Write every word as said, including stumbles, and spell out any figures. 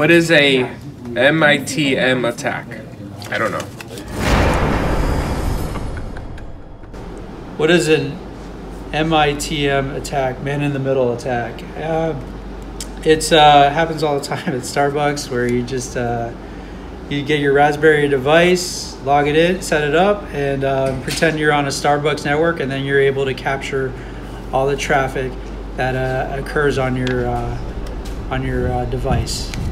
What is a M I T M attack? I don't know. What is an M I T M attack, man in the middle attack? Uh, it's uh, happens all the time at Starbucks, where you just uh, you get your Raspberry device, log it in, set it up, and uh, pretend you're on a Starbucks network, and then you're able to capture all the traffic that uh, occurs on your uh, on your uh, device.